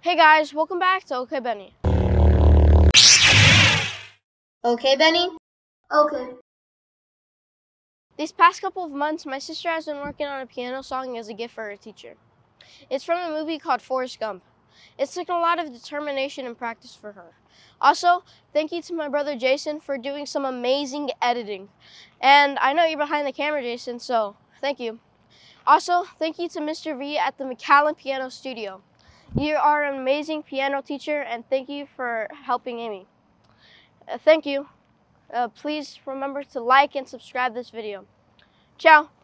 Hey guys, welcome back to Okay Benny. Okay, Benny? Okay. These past couple of months, my sister has been working on a piano song as a gift for her teacher. It's from a movie called Forrest Gump. It's taken a lot of determination and practice for her. Also, thank you to my brother Jacen for doing some amazing editing. And I know you're behind the camera, Jacen, so thank you. Also, thank you to Mr. V at the McAllen Piano Studio. You are an amazing piano teacher, and thank you for helping Amee. Thank you. Please remember to like and subscribe this video. Ciao.